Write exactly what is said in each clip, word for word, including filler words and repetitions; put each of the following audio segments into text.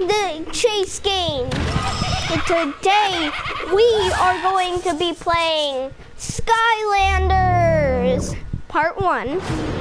the chase game. And today we are going to be playing Skylanders Part one.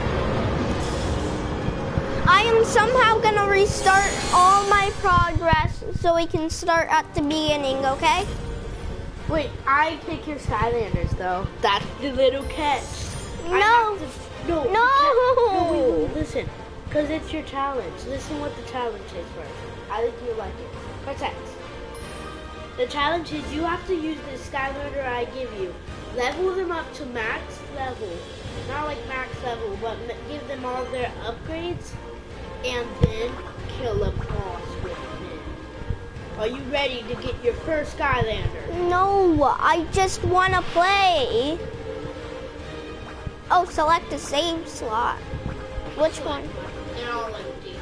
I am somehow gonna restart all my progress so we can start at the beginning, okay? Wait, I pick your Skylanders though. That's the little catch. No. To, no. No. No, wait, wait, wait, listen. Because it's your challenge. Listen what the challenge is first. I think you'll like it. Protect. The challenge is you have to use the Skylander I give you. Level them up to max level. Not like max level, but give them all their upgrades. And then kill a boss with them. Are you ready to get your first Skylander? No, I just want to play. Oh, select a save slot. Which one? They're all empty.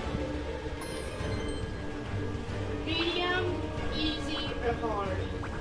Medium, easy, or hard?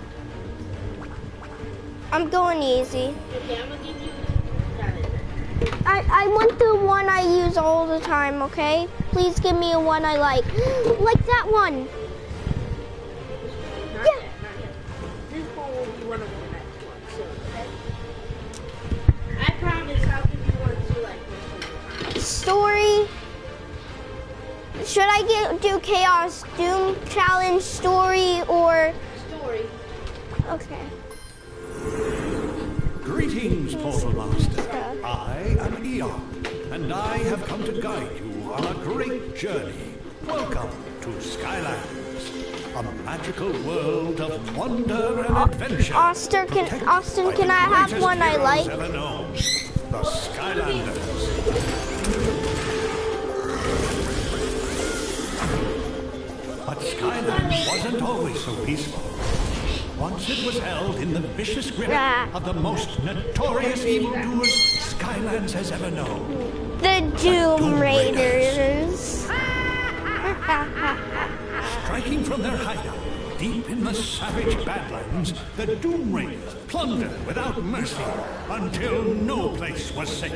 I'm going easy. Okay, I'm gonna give you Skylander. I, I want the one I use all the time, okay? Please give me a one I like. Like that one. Not Yeah. yet, not yet. This one will be one of the next ones soon, okay? I promise I'll give you one to like this Story. Should I get do Chaos Doom Challenge story or... story. Okay. Greetings, Portal Master. I am Eon, and I have come to guide you on a great journey. Welcome to Skylands, a magical world of wonder and adventure. Austin, can, protected Austin, by can the I have greatest one I heroes like? ever known, the Skylanders. But Skylands wasn't always so peaceful. Once it was held in the vicious grip Ah. of the most notorious evildoers Skylands has ever known. The Doom Doom Raiders. Striking from their hideout deep in the savage Badlands, the Doom Raiders plundered without mercy until no place was safe.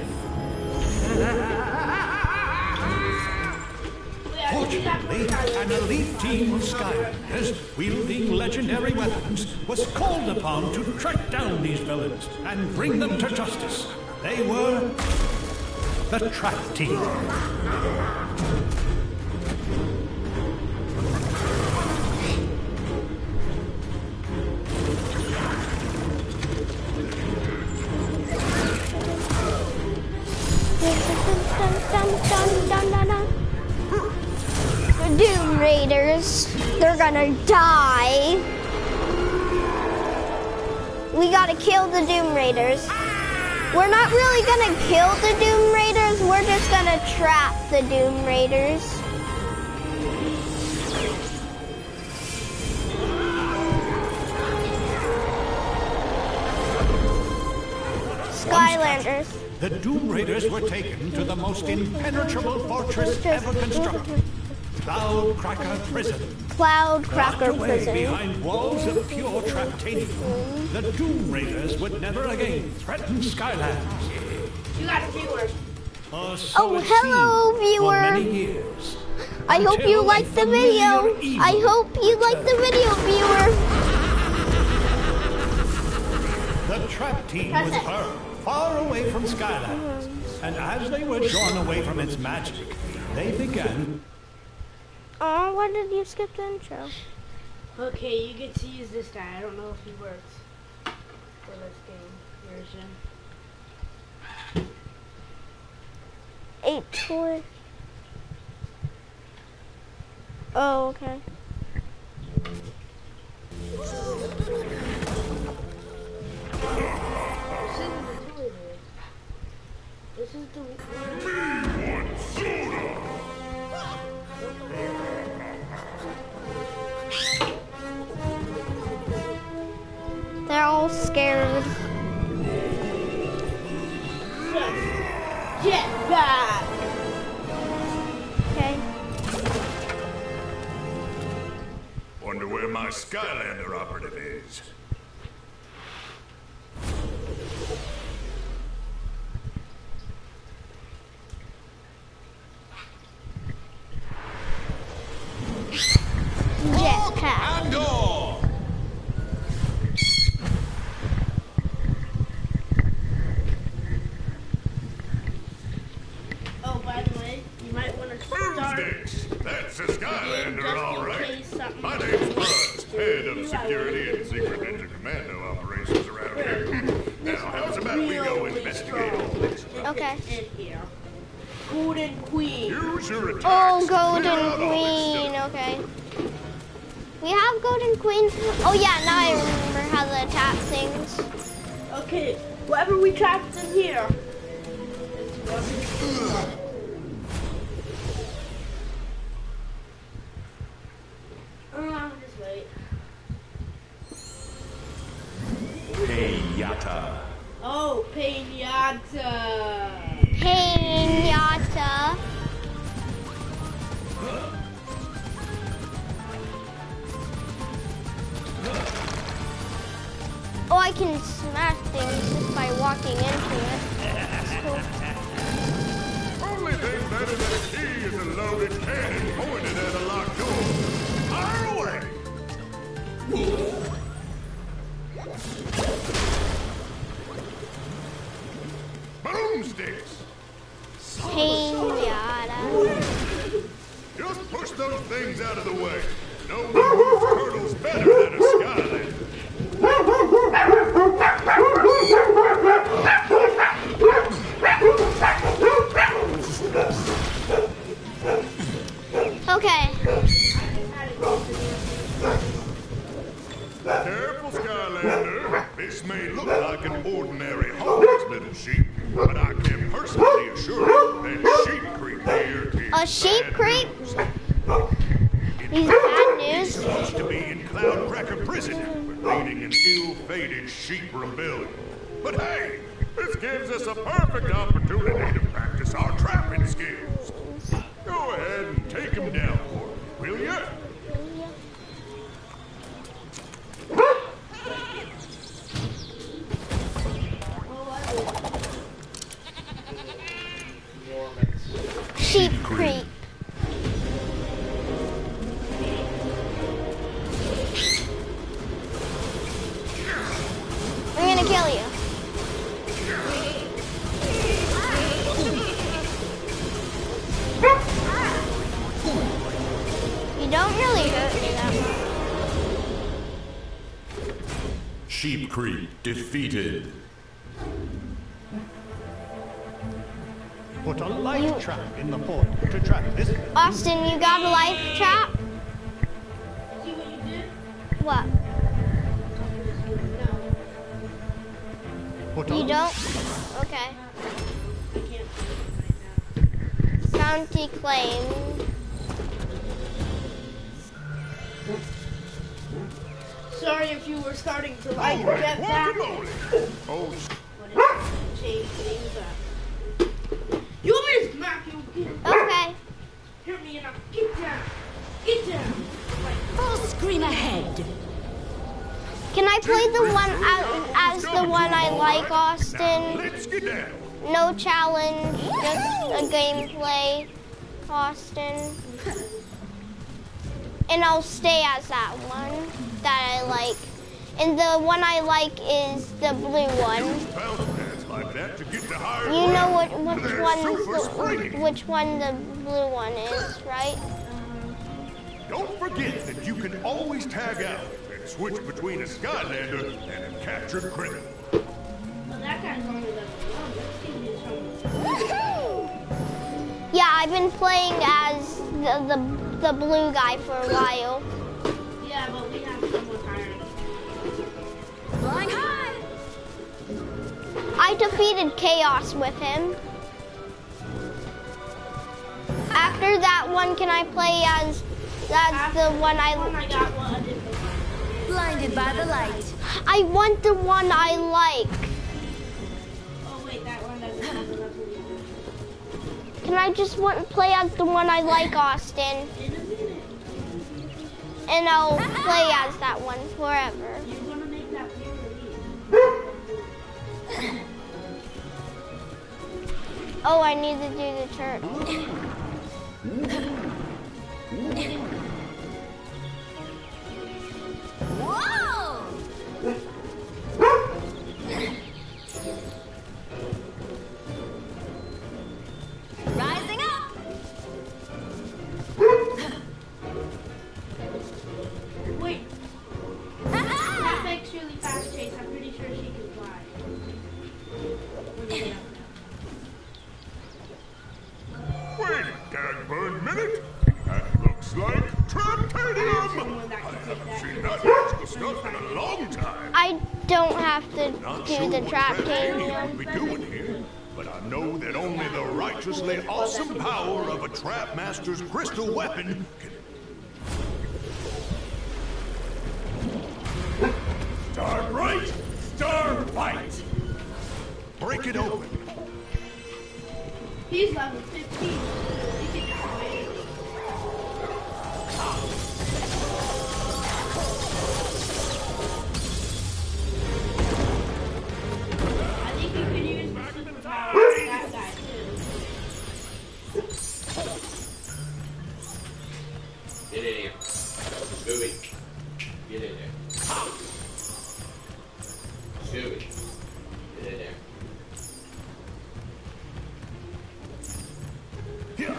Fortunately, an elite team of Skylanders, wielding legendary weapons, was called upon to track down these villains and bring them to justice. They were the Trap Team. The Doom Raiders, they're gonna die. We gotta kill the Doom Raiders. We're not really gonna kill the Doom Raiders, we're just gonna trap the Doom Raiders. Skylanders. The Doom Raiders were taken to the most impenetrable fortress ever constructed, Cloud Cracker Prison. Cloud Locked Cracker away Prison. behind walls of pure Traptanium, the Doom Raiders would never again threaten Skylands. You got a viewer. Or so Oh, it hello, seemed viewer. For many years. I hope you Until like a the video. familiar evil I hope you like the video, viewer. The Trap Team was hurled far away from Skylands, and as they were drawn away from its magic, they began. Oh, why did you skip the intro? Okay, you get to use this guy. I don't know if he works for this game version. Eight toy. Oh, okay. This is the toy. This is the. They're all scared. Jetpack. Okay. Wonder where my Skylander operative is. Attack. and all. Oh, by the way, you might want to start Boomsticks! That's a the game Skylander, just all in right. case something My goes name's wrong. Buzz, head of security and secret ninja commando operations around here. Now, how's about we go Really investigate all this? Okay. In here. Golden Queen. Use your attacks. Oh, to clear Golden out all this Queen. stuff. Okay. We have Golden Queen. Oh yeah, now I remember how to attack things. Okay, whatever we trapped in here. Uh, just wait. Pinata. Oh, Pinata. Pinata. Oh, I can smash things just by walking into it. That's cool. Only thing better than a key is a loaded cannon pointed at a locked door. Fire away! Boomsticks! Pinata. Just push those things out of the way. No one moves turtles better than a Skylander. Okay. Careful, Skylander. This may look like an ordinary harmless little sheep, but I can personally assure you that sheep creep here is A sheep bad creep? news. These bad He's news. supposed to be in Cloudcracker prison for leading an ill-fated sheep rebellion. But hey, this gives us a perfect opportunity to practice our trapping skills. Go ahead and take him down for me, will ya? Sheep creep. I'm gonna kill you. You don't really hurt me that much. Sheep Creep defeated. Put a light trap in the portal to trap this. Austin, you got a life trap? See what you did? What? No, Put You a don't? Okay. I can't do it right now. Bounty claimed. Sorry if you were starting to like get back. Guacamole! Oh, But it's change things up. You want me to smack you? Okay. Hit me and I'll get down. Get down. Full screen ahead. Can I play the one as, as the one I like, now Austin? let's get down. No challenge, just a gameplay, Austin. And I'll stay as that one that I like. And the one I like is the blue one. Bounce pads like that to get to higher You know what ground. which They're one super the, springy. which one the blue one is, right? Don't forget that you can always tag out and switch between a Skylander and a captured criminal. Well, that guy's only level one. Let's see who's home. Yeah, I've been playing as the the, the blue guy for a while. Yeah, but we have someone higher. Flying high. I defeated Chaos with him. After that one, can I play as that's the one I One I got one, a different one. Blinded by the light. I want the one I like. Oh wait, that one doesn't have enough to leave. Can I just want play as the one I like, Austin? In a minute. And I'll play as that one forever. You're gonna make that player leave. Oh, I need to do the turtle. someone that can take that. Seen that magical stuff in a long time. I don't have to Not do sure the what trap Trapanium game. would be doing here, but I know that only the righteously awesome power of a Trap Master's crystal weapon can... Start right, start fight! Break it open. He's level fifteen. He can command. I think you could use the superpower of that guy too. Get in here. Scooby. Get in there. Scooby. Get in there. Yeah.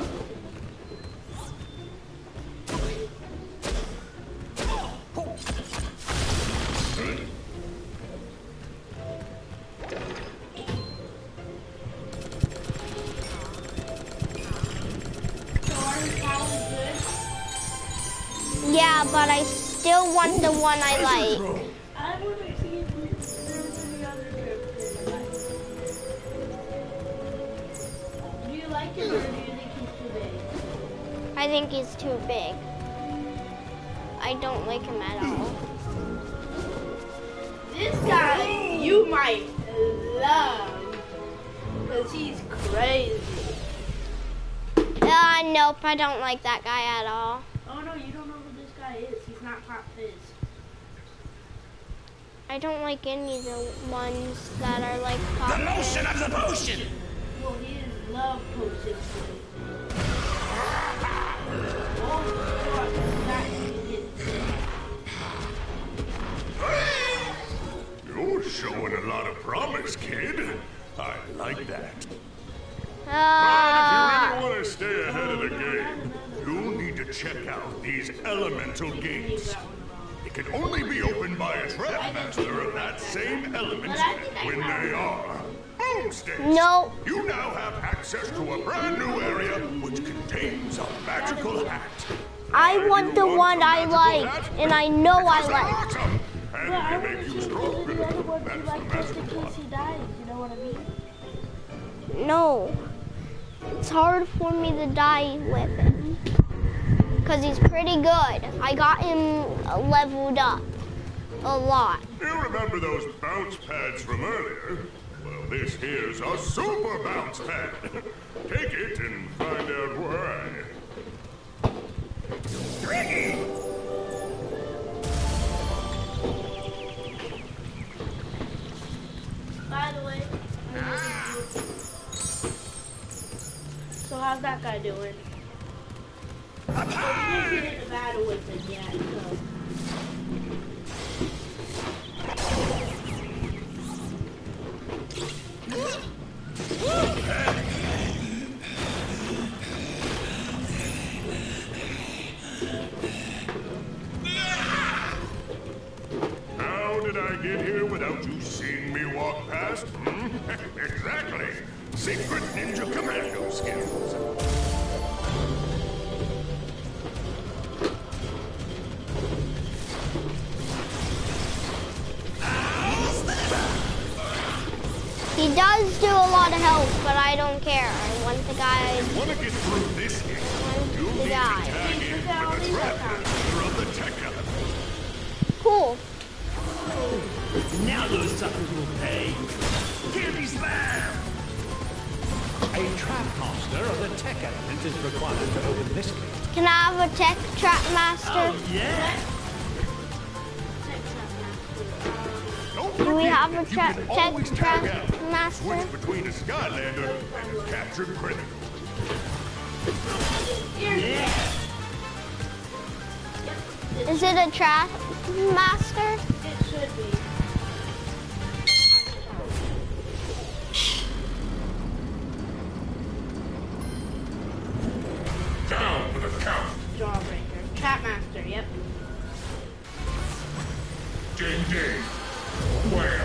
So are his powers good? Yeah, but I still want the one I like. I want to see if there's any other characters you like. Do you like him or do you think he's too big? I think he's too big. I don't like him at all. This guy you might love because he's crazy. Uh, nope, I don't like that guy at all. Oh no, you don't know who this guy is. He's not top fizz. I don't like any of the ones that are like pop. The motion of the potion! Well, he is love potion. Oh, God, that can get You're showing a lot of promise, kid. I like that. But if Uh, you really want to stay ahead of the game, you'll need to check out these elemental gates. It can only be opened by a trap master of that same element when they are. Boom sticks! no, You now have access to a brand new area which contains a magical hat. I Why want you the want one the I magical like, hat? and I know I Because they're like. awesome, But and I they want make to you choose stronger. the other ones you That's the like just in magical case he one. dies. You know what I mean? No, it's hard for me to die with him because he's pretty good. I got him leveled up a lot. You remember those bounce pads from earlier? Well, this here's a super bounce pad. Take it and find out why. Tricky! By the way, so how's that guy doing? We didn't get into battle with him yet, so. How did I get here without you seeing me walk past? Hmm? Exactly. Secret Ninja Commando skills. He does do a lot of health, but I don't care. I want the guy. Want to get through this game? You'll The need to guy. tag in with the trap master of the tech element. Cool. Now those suckers will pay. Kirby slam! A trap master of the tech element is required to open this gate. Can I have a tech trap master? Yeah. Don't Do we forget have a that you tra- can tech always trap tag out. master? Switch between a Skylander and a captured criminal. Is it a trap master? It should be. Down for the count. Jawbreaker. Trap Master, yep. Ding ding. Well.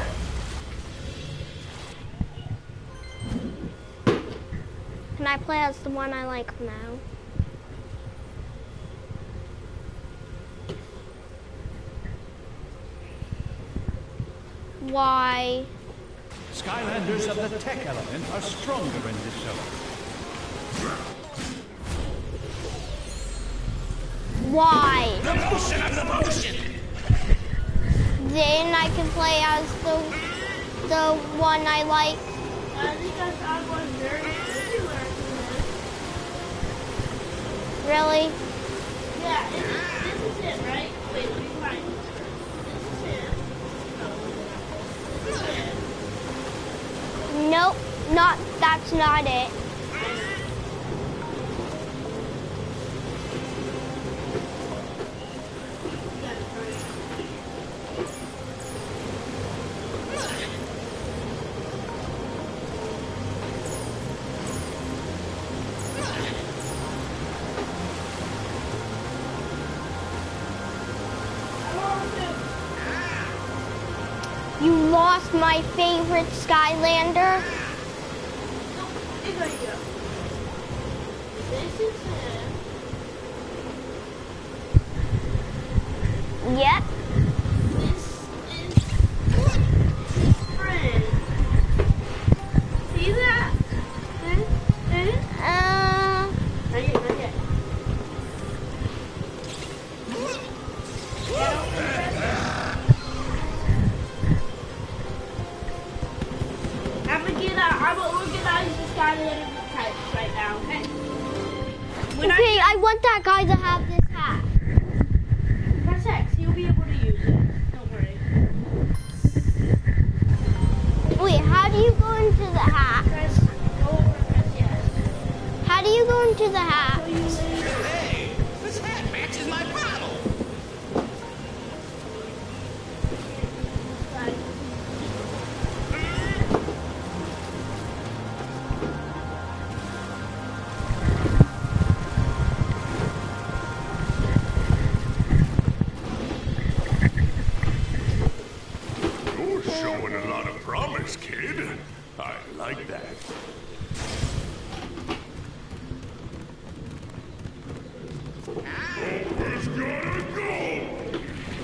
Can I play as the one I like now? Why? Skylanders of the tech element are stronger in this zone. Why? The motion of the motion! Then I can play as the the one I like. I think I saw one very similar to Really? this. Yeah, it, this is it, right? Wait, let me find it. This is it. No, this is it. Nope, not. That's not it. You lost my favorite Skylander. Here you go. This is it. Yep. This is his friend. See that? Eh? Eh? Uh, Not yet, not yet. I'm gonna get out. I'm gonna organize the Skylander types right now, okay? When okay, I want that guy to have this hat. Press X, you'll be able to use it. Don't worry. Wait, how do you go into the hat? Press go over, press yes. How do you go into the hat? So you later. Hey, this hat matches my bottle! You're showing a lot of promise, kid. I like that. Gulper's gotta go!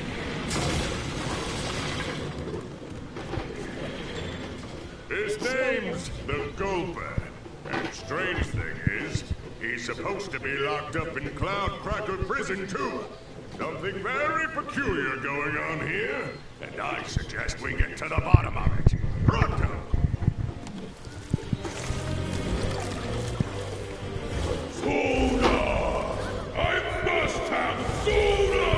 His name's the Gulper. And strange thing is, he's supposed to be locked up in Cloud Cracker Prison too. Something very peculiar going on here, and I suggest we get to the bottom of it. Pronto! Soda! I must have soda!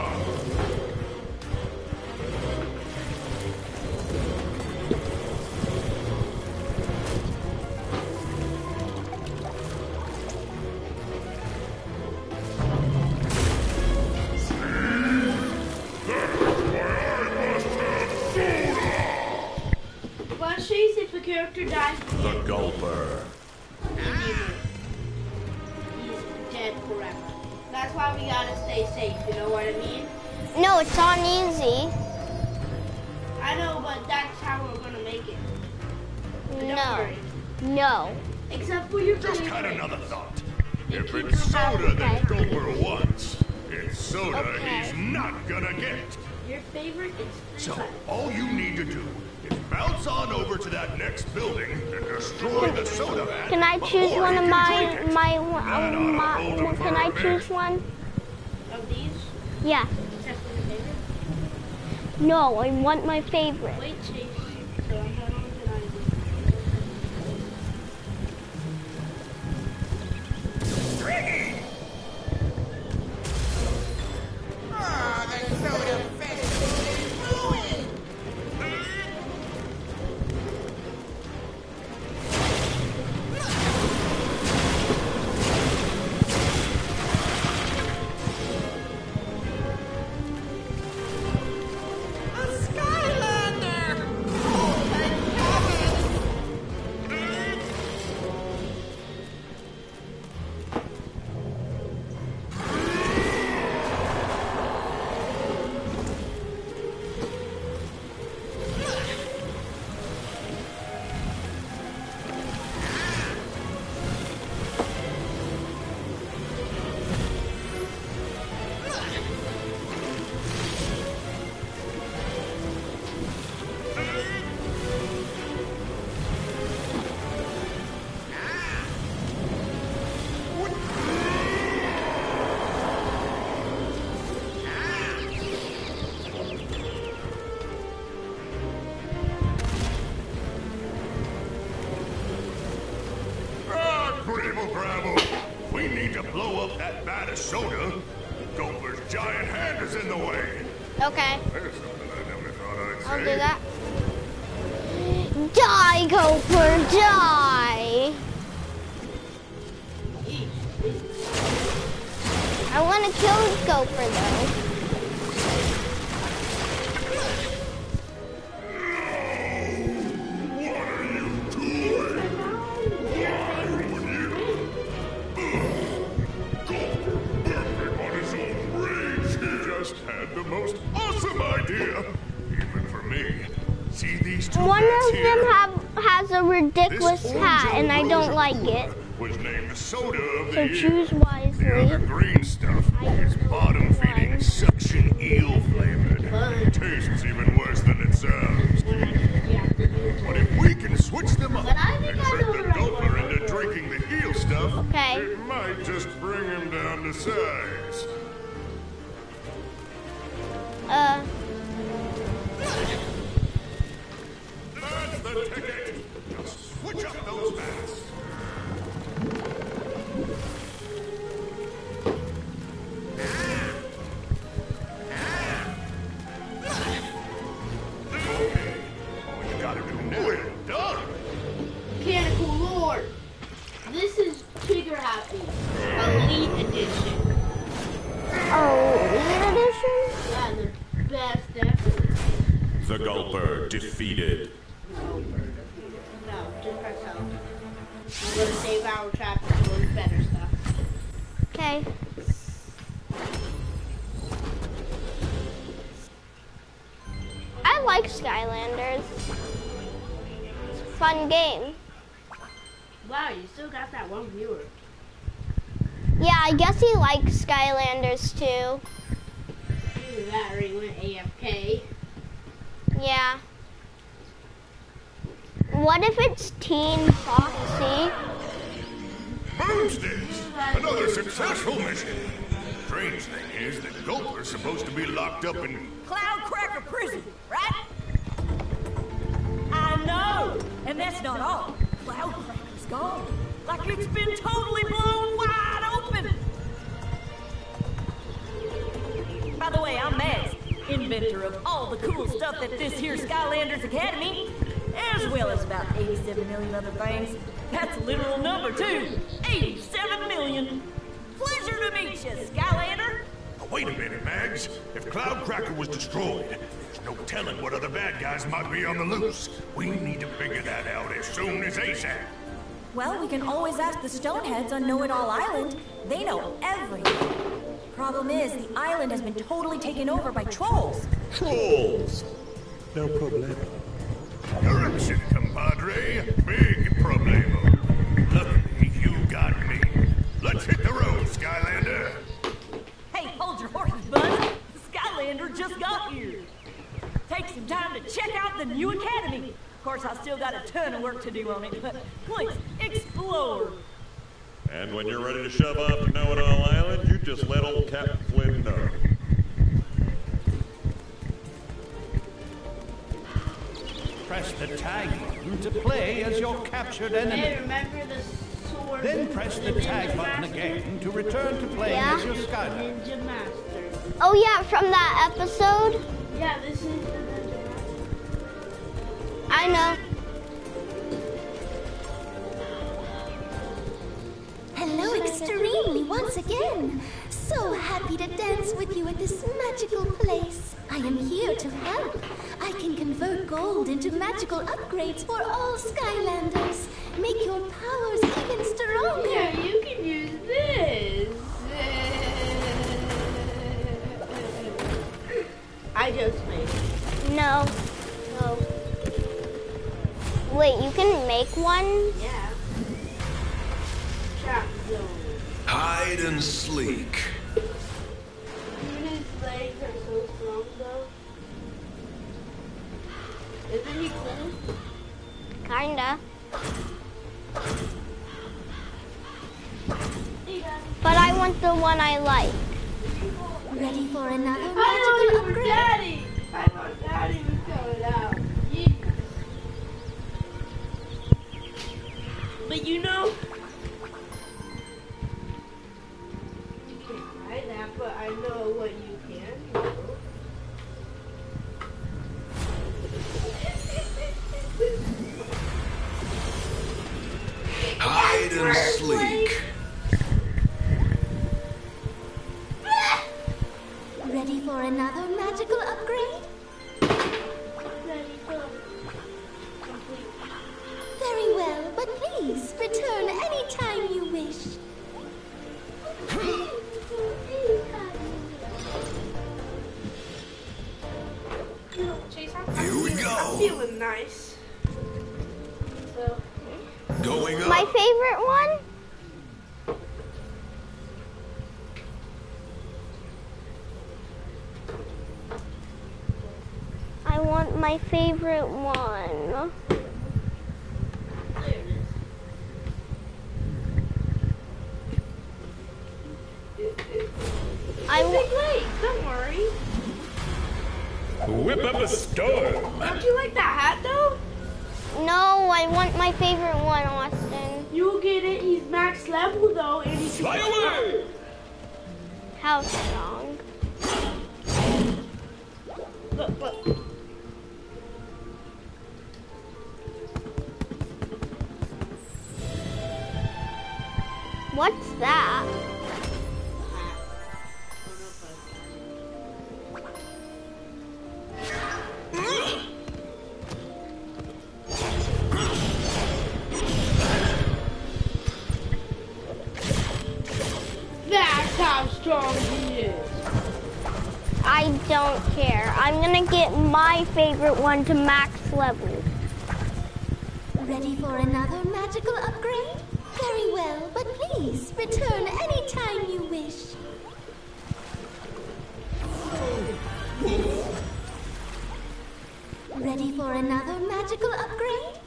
Let's chase if a character dies. The Gulper. He's dead forever. That's why we gotta stay safe, you know what I mean? No, it's on easy. I know, but that's how we're gonna make it. But don't No. worry. No. Except for your Just favorite. had another thought. If keep it's your mouth soda that okay. Gulper wants, it's soda Okay. he's not gonna get. Your favorite is So, all you need to do is bounce on over to that next building and destroy the soda vat. Can I choose before one he of can my drink it. my That oughta um, my? hold him for Can a I bit. choose one? of these. Yeah. Except for your favorite. No, I want my favorite. Wait, Chase. So I'm not organizing. Ah, the soda festival is ruined! A Skylander! Oh, thank out of soda. Gulper's giant hand is in the way. Okay, There's something I never thought I'd say. I'll do that. Die, Gulper, die! I want to kill Gulper though. Had the most awesome idea, even for me. See these two One bats of here? them have has a ridiculous This hat, and I don't orange like it. was named Soda of So the choose Year. wisely. The other green stuff is bottom-feeding suction eel flavored. It tastes even worse than it sounds. But if we can switch them up and trick the Gulper into drinking the eel stuff, Okay. it might just bring him down to size. Uh, That's the ticket. Just switch up those bats. Okay. All you gotta do now is done. Mechanical Lord. This is Trigger Happy Elite Edition. oh, new edition? Yeah, the best ever. The Gulper defeated. No, just press out. I'm gonna save our trap and do better stuff. Okay. I like Skylanders. It's a fun game. Wow, you still got that one viewer. Yeah, I guess he likes Skylanders too. Either that or he went A F K. Yeah. What if it's Teen Foxy? Boomsticks! Another successful mission. Strange thing is that Gulper's supposed to be locked up in... Cloudcracker prison, right? I know! And that's not all. Cloudcracker's gone. Like it's been totally blown wide open. By the way, I'm Max, inventor of all the cool stuff that this here Skylanders Academy, as well as about eighty-seven million other things. That's a literal number, too. eighty-seven million. Pleasure to meet you, Skylander. Wait a minute, Mags. If Cloudcracker was destroyed, there's no telling what other bad guys might be on the loose. We need to figure that out as soon as ASAP. Well, we can always ask the Stoneheads on Know-It-All Island. They know everything. Problem is, the island has been totally taken over by trolls. Trolls! No problema. Correction, compadre. Big problemo. Luckily, you got me. Let's hit the road, Skylander. Hey, hold your horses, bud. Skylander just got here. Take some time to check out the new academy. Of course, I still got a ton of work to do on it, but please, explore. And when you're ready to shove off to Know-It-All Island, you just let old Captain Flynn know. Press the tag button to play as your captured Hey, enemy. remember the sword? Then press the Ninja tag button Master? again to return to playing Yeah. as your Skylander. Ninja Master. Oh yeah, from that episode? Yeah, this is the Ninja Master. I know. Hello, Extremely, once again. So happy to dance with you at this magical place. I am here to help. I can convert gold into magical upgrades for all Skylanders. Make your powers even stronger. Yeah, you can use this. I just made it. No. No. Wait, you can make one? Yeah. Trap zone. Hide and sleek. Even his legs are so strong, though. Isn't he cool? Kinda. Hey, Daddy. But I want the one I like. Ready for another I magical know you were upgrade? Daddy. I thought Daddy was coming out. Yeah. But you know, Ready for another magical upgrade? Ready for complete. Very well, but please return anytime you wish. Here we go. I'm feeling nice. So, Going up. My favorite one? I want my favorite one. there it is. I Big wa- legs, don't worry. Whip up a storm. Don't you like that hat though? No, I want my favorite one, Austin. You'll get it. He's max level though, and he's Fly away! How strong? Look, look. What's that? That's how strong he is. I don't care. I'm gonna get my favorite one to max level. Ready for another magical upgrade? Very well, but please return anytime you wish. Ready for another magical upgrade?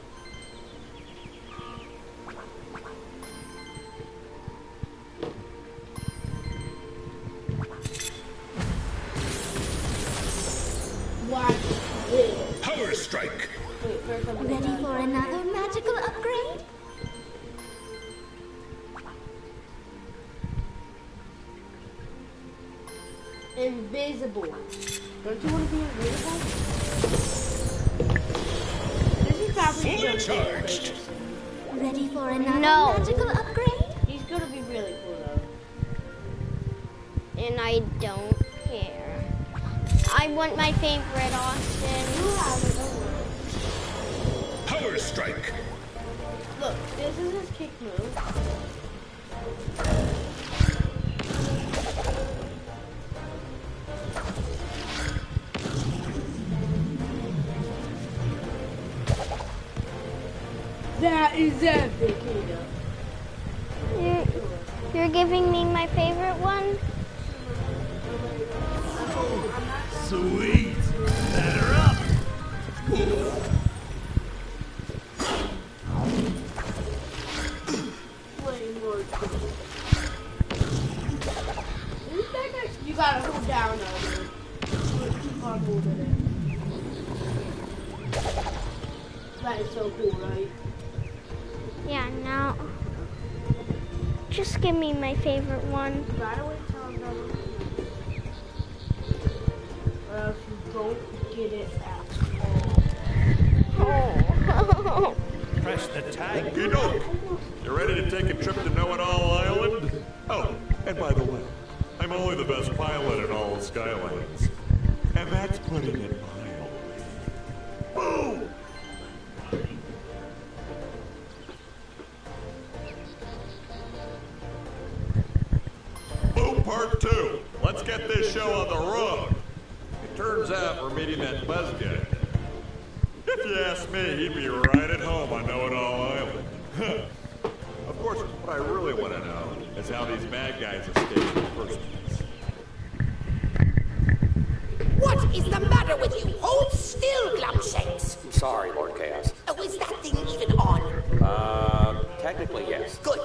Watch this. Power strike. Wait, first I'm Ready gonna- for another magical upgrade? Invisible. Don't you want to be invisible? This is probably Fully gonna be charged. Ready for another No. magical upgrade? He's gonna be really cool though. And I don't care. I want my favorite, Austin. Power strike. Look, this is his kick move. That is epic, Ada. You're, you're giving me my favorite one? Sweet. Batter up. Way more cool. You gotta hold down on it. Keep on holding it. That is so cool, right? Yeah, now. Just give me my favorite one. You gotta wait till I'm done with it. Or else you don't get it at all. Oh. Press the tag. You know, you ready to take a trip to Know-It-All Island? Oh, and by the way, I'm only the best pilot in all of Skylands. And that's putting it mildly. Boom! Boom part two. Let's get this show on the road. It turns out we're meeting that buzz guy. If you ask me, he'd be right at home on Know-It-All Island. Of course, what I really want to know is how these bad guys escaped in the first place. What is the matter with you? Hold still, Glumshanks. Sorry, Lord Chaos. Oh, is that thing even on? Uh, technically, yes. Good.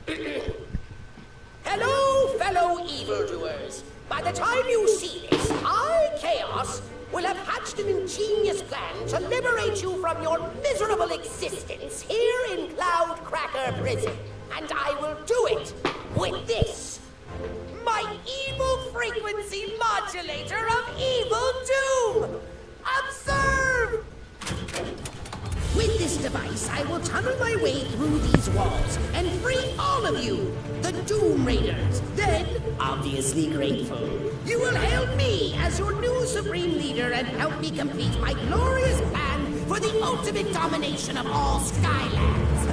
Hello, fellow evildoers. By the time you see this, I, Chaos, will have hatched an ingenious plan to liberate you from your miserable existence here in Cloudcracker Prison. And I will do it with this. My evil frequency modulator of evil doom! Observe! With this device, I will tunnel my way through these walls and free all of you, the Doom Raiders. Then, obviously grateful, you will hail me supreme leader and help me complete my glorious plan for the ultimate domination of all Skylands.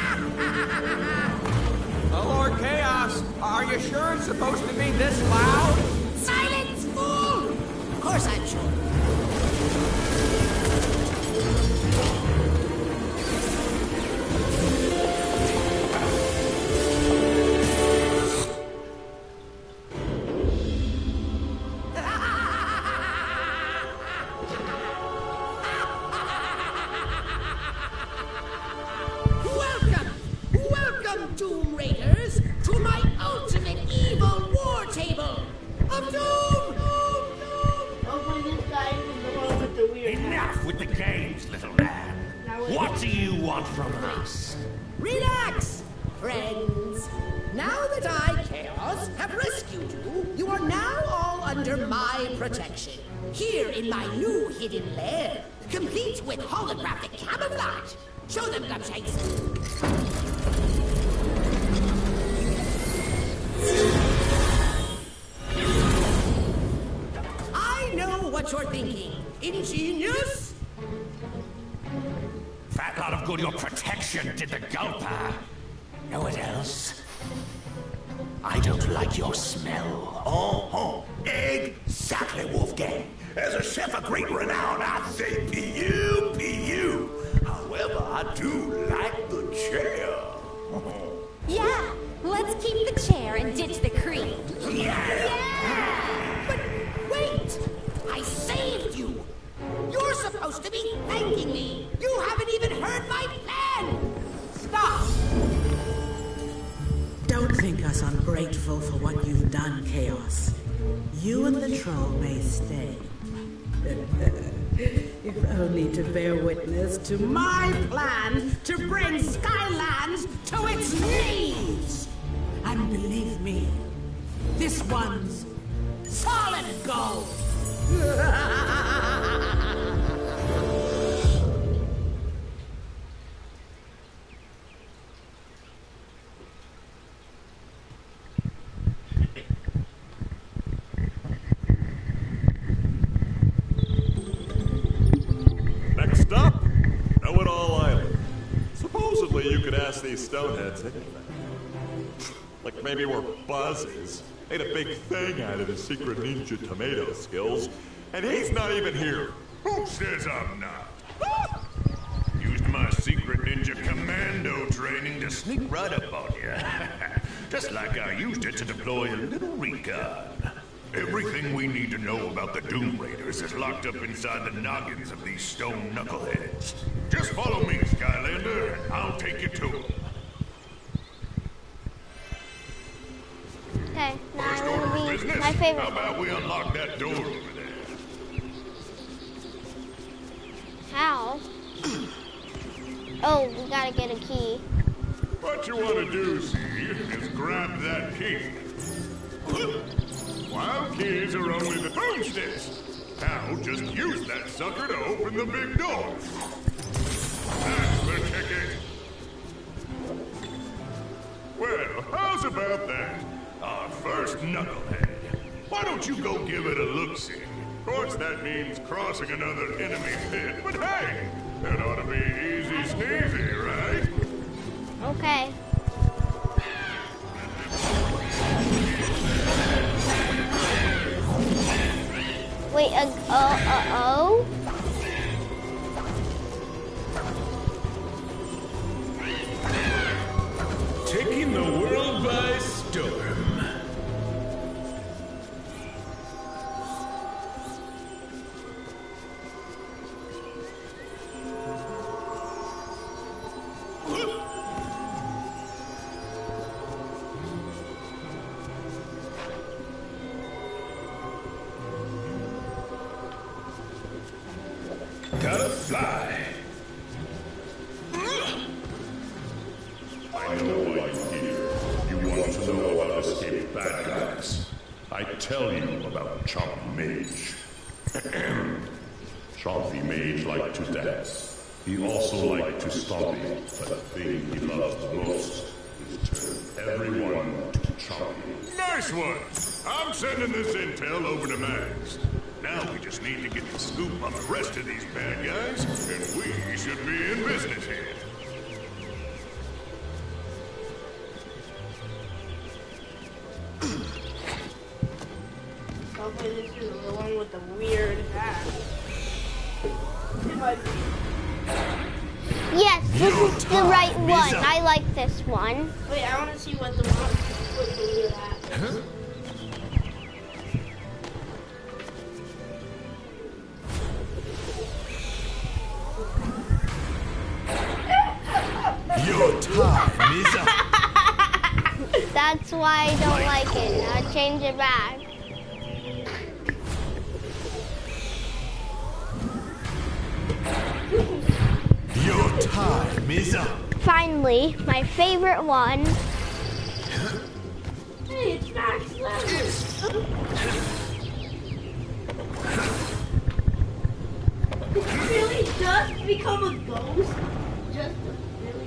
Oh, Lord Chaos, are you sure it's supposed to be this loud? Silence, fool! Of course I'm sure. Doom Raiders, to my ultimate evil war table of doom! Open this guy from the one with the weird Enough hat. with the games, little man. What do you want from us? Relax, friends. Now that I, Chaos, have rescued you, you are now all under my protection. Here in my new hidden lair, complete with holographic camouflage. Show them, Gumshanks. I know what you're thinking. Ingenious? Fat lot of good your protection did the Gulper. Know what else? I don't like your smell. Oh, oh, exactly, Wolfgang. As a chef of great renown, I say P U, P U. However, I do like the chair. Yeah, let's keep the chair and ditch the cream. Yeah! Yeah! But wait! I saved you! You're supposed to be thanking me! You haven't even heard my plan! Stop! Don't think us ungrateful for what you've done, Chaos. You and the troll may stay. If only to bear witness to my plan to bring Skylands to its knees! And believe me, this one's solid gold! Next up, Know-It-All Island. Supposedly you could ask these stoneheads anything. Like maybe we're buzzes. Made a big thing out of his secret ninja tomato skills, and he's not even here. Who says I'm not? Used my secret ninja commando training to sneak right up on you. Just like I used it to deploy a little recon. Everything we need to know about the Doom Raiders is locked up inside the noggins of these stone knuckleheads. Just follow me, Skylander, and I'll take you to them. Okay, now First I'm order of gonna be business? my favorite. How about we unlock that door over there? How? Oh, we gotta get a key. What you want to do, see, is grab that key. Wild keys are only the boomsticks. Now just use that sucker to open the big door. That's the ticket. Well, how's about that? Our first knucklehead. Why don't you go give it a look-see? Of course, that means crossing another enemy pit, but hey, that ought to be easy sneezy, right? Okay. Wait, uh, uh, uh, oh? Taking the world by storm. Gotta fly. I know why you're here. You want to know how to escape bad guys. I tell you about Chompy Mage. Chompy Mage liked to dance. He also liked to study, but the thing he loved most is to turn everyone to Chompy. Nice one! I'm sending this intel over to Max. Now we just need to get the scoop on the rest of these bad guys, and we should be in business here. Hopefully this is the one with the weird hat. It might be. Yes, this is the right one. I like this one. Wait, I want to see what the one with the weird hat is. Your time is up. That's why I don't like it. I'll change it back. Your time is up. Finally, my favorite one. Hey, it's Max Levin. Did you really just become a ghost? Just really?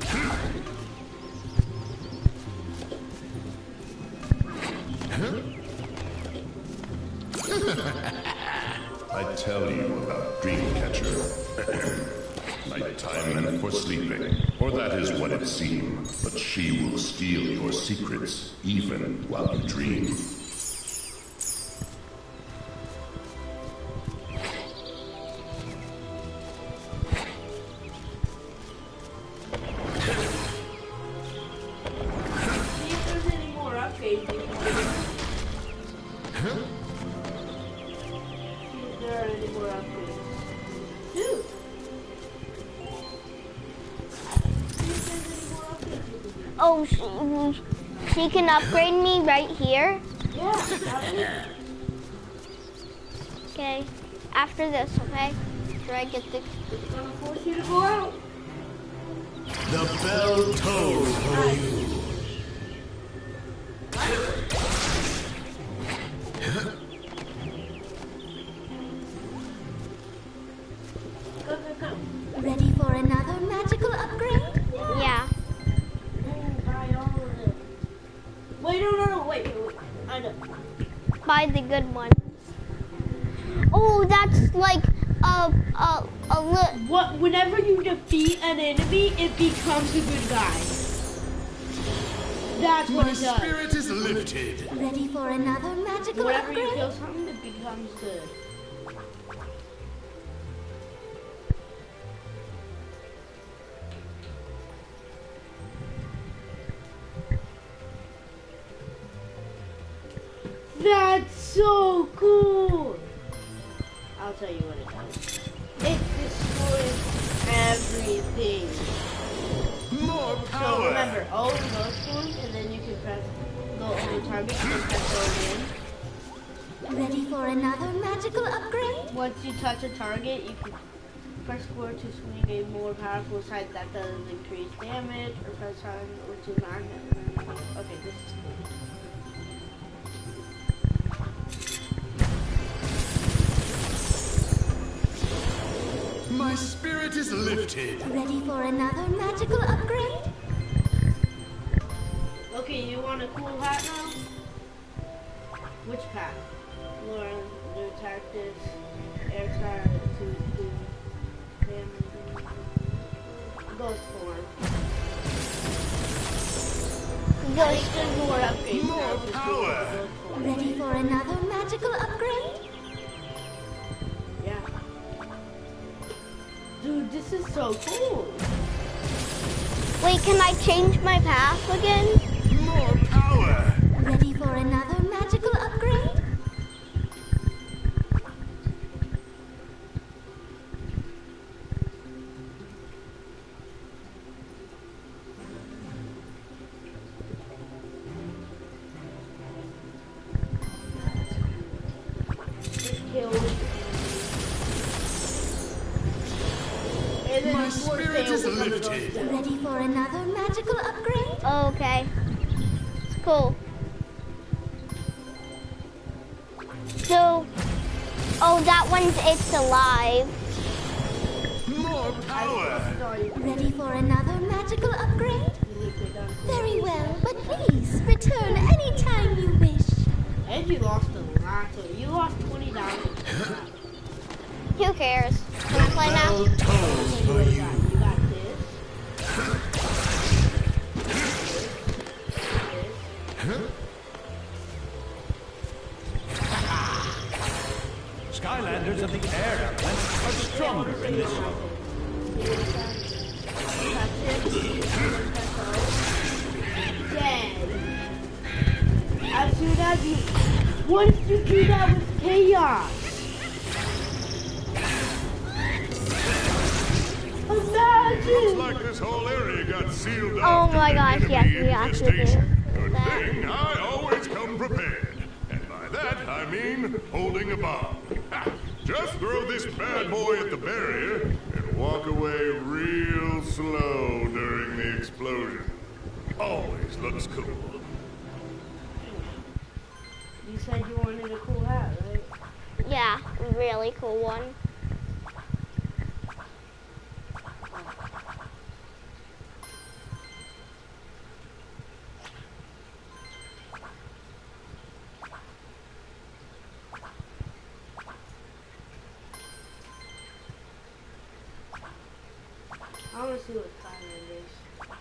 I tell you about Dreamcatcher. Nighttime meant for sleeping, or that is what it seems. But she will steal your secrets, even while you dream. See if there's any more upgrades you can do. See if there are any more upgrades. Dude! Oh, she, she can upgrade me right here? Yeah. Okay. After this, okay? After I get the... It's gonna force you to go out. The bell tolls for you. Go, go, go. Ready for another magical upgrade? Yeah. Buy all of it. Wait, no, no, no, wait, wait, wait. I know. Buy the good one. Oh, that's like a a a li- What? Whenever you defeat an enemy, it becomes a good guy. That's what My it does. spirit is lifted. Ready for another magical Whenever you upgrade? kill something, it becomes good. That's so cool! I'll tell you what it does. It destroys everything. More So power. remember, O and those ones, and then you can press go over target and then press O again. Ready for another magical upgrade? Once you touch a target, you can press square to swing a more powerful sight that does increase damage, or press on which is magnet. Okay, this is cool. My spirit is lifted. Ready for another magical upgrade? Okay, you want a cool hat now? Which pack? Lauren, new tactics, air tire, two, two, damage, ghost form. Ghost form. More upgrades. More power. Ready for another magical upgrade? Yeah. Dude, this is so cool. Wait, can I change my path again? More power. Ready for another magical upgrade? My spirit is lifted. Ready for another magical upgrade? Oh, okay. It's cool. So, oh, that one's it's alive. More power. Ready for another magical upgrade? Very well, but please return anytime you wish. And you lost a lot, so you lost twenty dollars. Who cares? Can I play now? Tolls for you. You got this. Skylanders of the air element are stronger in this show. Dead. As soon as you, what if you do that with chaos? Imagine. Looks like this whole area got sealed Oh up. my gosh, yes, enemy we actually infestation. did Good that. thing I always come prepared. And by that, I mean holding a bomb. Ha! Just throw this bad boy at the barrier and walk away real slow during the explosion. Always looks cool. You said you wanted a cool hat, right? Yeah, really cool one. I want to see what Skyland is.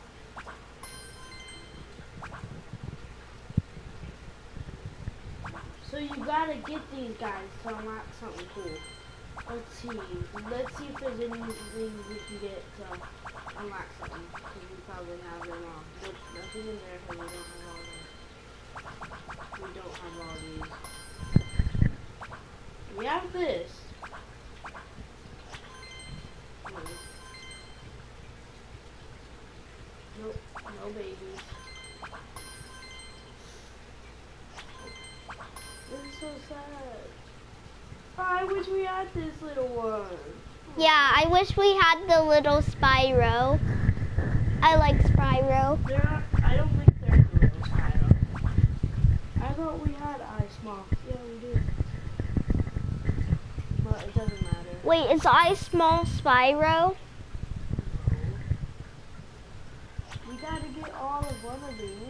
So you gotta get these guys to unlock something cool. Let's see. Let's see if there's anything we can get to unlock something. Because we probably have them all. There's nothing in there because we don't have all these. We don't have all these. We have this. Hmm. Nope, no babies. This is so sad. I wish we had this little one. Yeah, I wish we had the little Spyro. I like Spyro. There are, I don't think there's a little Spyro. I thought we had I Small. Yeah, we do. But it doesn't matter. Wait, is I Small Spyro? We gotta get all of one of these.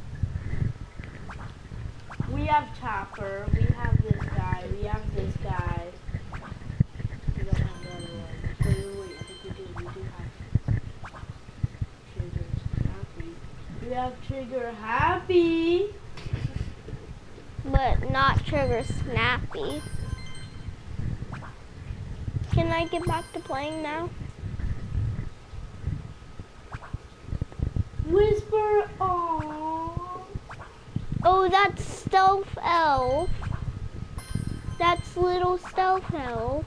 We have Chopper, we have this guy, we have this guy. We don't have the other one. Wait, wait, wait, I think we do, we do have Trigger Happy. We have Trigger Happy! But not Trigger Snappy. Can I get back to playing now? Whisper, aww. Oh, that's Stealth Elf. That's little Stealth Elf.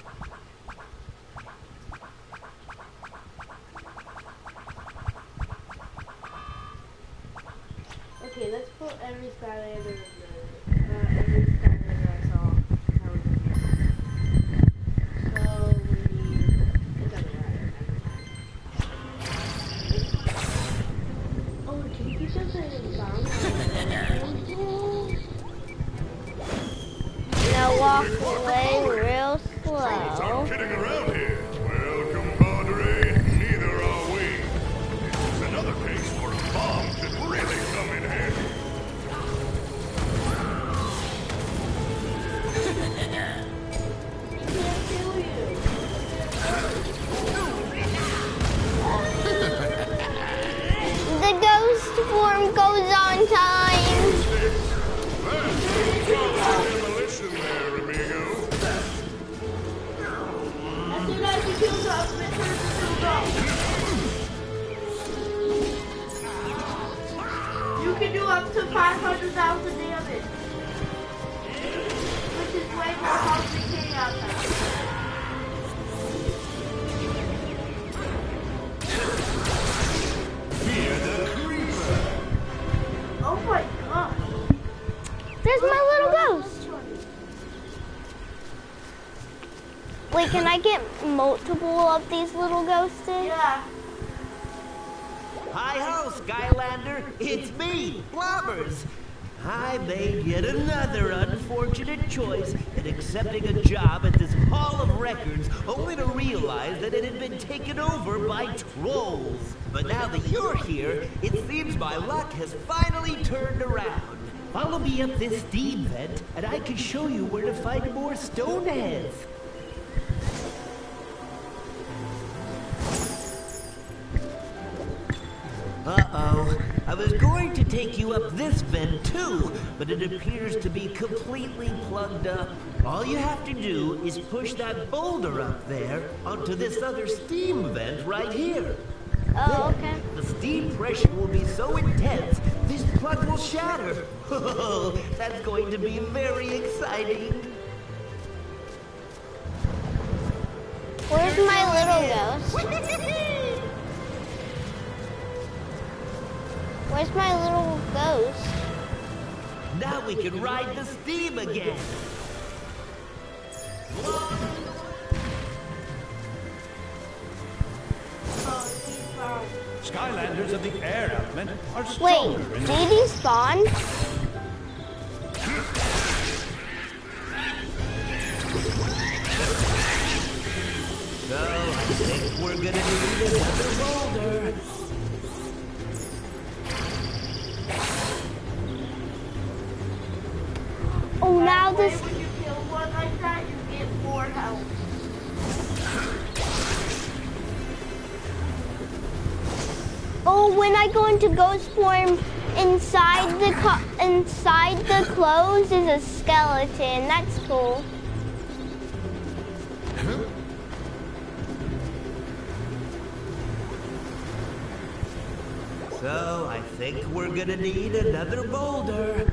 Okay, let's put every Skylander in the, uh, every Skylander I saw. That was in here. So we need, it doesn't matter, never mind. Oh, can you keep this in sound? Now walk away real Trolls slow. aren't kidding around here. Well, compadre, neither are we. This is another case where a bomb could really come in handy. The ghost form goes on time. Demolition there, amigo. As soon as you kill the ultimate you can do up to five hundred thousand damage. Which is way more health than Chaos has. Fear the creeper. Oh my god. There's my little ghost. Wait, can I get multiple of these little ghosts? Yeah. Hi-ho, Skylander. It's me, Blobbers. I made yet another unfortunate choice in accepting a job at this Hall of Records, only to realize that it had been taken over by trolls. But now that you're here, it seems my luck has finally turned around. Follow me up this steam vent, and I can show you where to find more stoneheads. Uh-oh. I was going to take you up this vent too, but it appears to be completely plugged up. All you have to do is push that boulder up there onto this other steam vent right here. Oh, okay. The steam pressure will be so intense, this plug will shatter. Oh, that's going to be very exciting. Where's my little ghost? Where's my little ghost? Now we can ride the steam again. Skylanders of the air element are stronger Wait, in did he spawn? So I think we're gonna need another boulder. Oh, now this. When you kill one like that, you get more health. Oh, when I go into ghost form, inside the co inside the clothes is a skeleton. That's cool. So I think we're gonna need another boulder.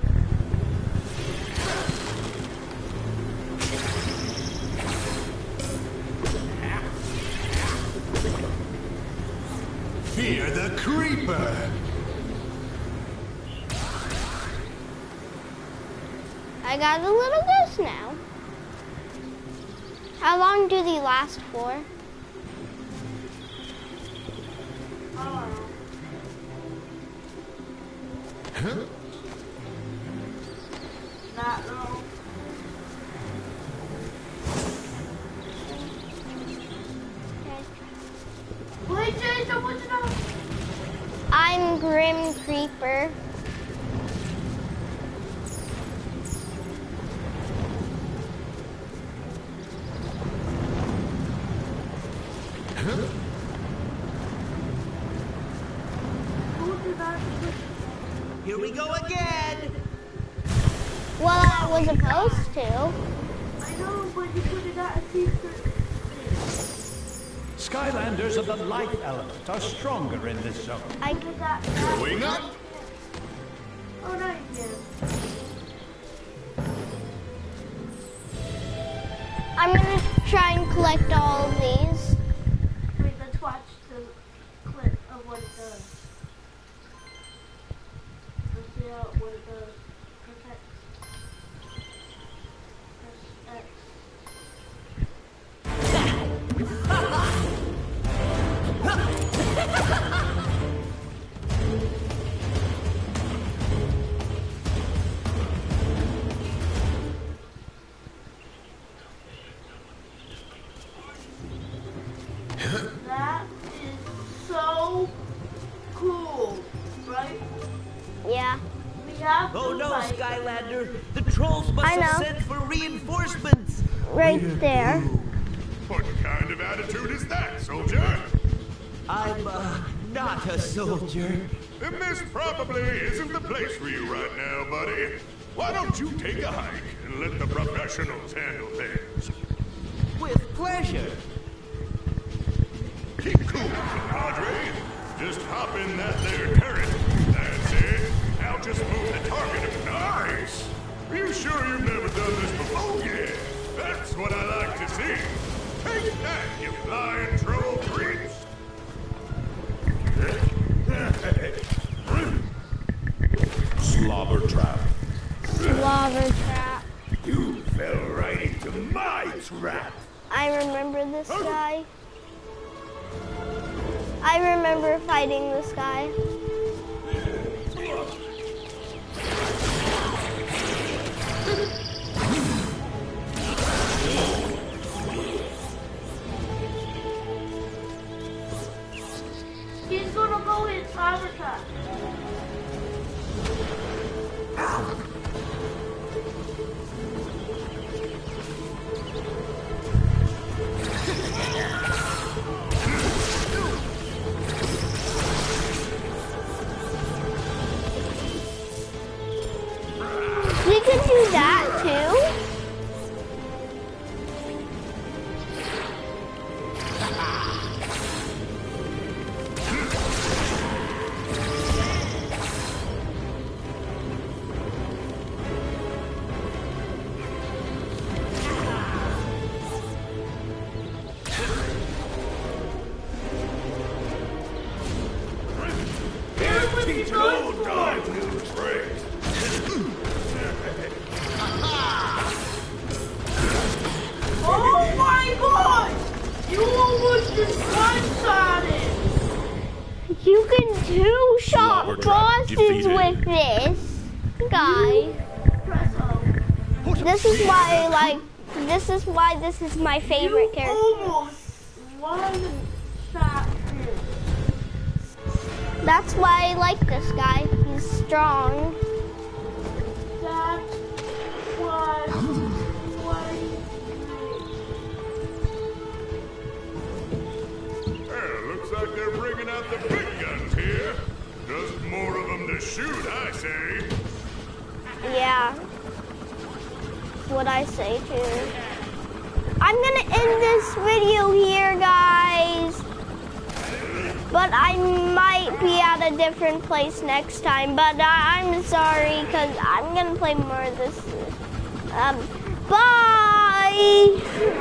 Fear the creeper! I got a little ghost now. How long do they last for? Huh? Not long. Wait, Jason, what's it on? I'm Grim Creeper. Here we go again! Well, I was supposed to. I know, but you put it out a secret. Skylanders of the light element are stronger in this zone. I Going up. Oh, no, you didn't. I'm gonna try and collect all of these. Wait, let's watch the clip of what it does. Let's see how, what it does. Protect. Press X. That is so cool, right? Yeah. We have Oh to no, fight. Skylander! The trolls must I have know. sent for reinforcements! Right there. What kind of attitude is that, soldier? I'm, uh, not a soldier. Then this probably isn't the place for you right now, buddy. Why don't you take a hike and let the professionals handle things? With pleasure. Keep cool, compadre. Just hop in that there turret. That's it. Now just move the target. Nice. Are you sure you've never done this before? Yeah. That's what I like to see. Take that, you flying troll creeps. Slobber trap. Lava trap. You fell right into my trap! I remember this guy. I remember fighting this guy. He's gonna go in Cyber Trap. Ow! just one-shot it. You can two-shot Slobber trap bosses defeated. with this, guy. This is why, like, this is why this is my favorite You character. almost one-shot him. That's why I like this guy. He's strong. That's what. Well, looks like they're bringing out the big guns here. Just more of them to shoot, I say. Yeah. That's what I say too. I'm gonna end this video here, guys. But I might be at a different place next time. But I I'm sorry, because I'm gonna play more of this. Um, bye!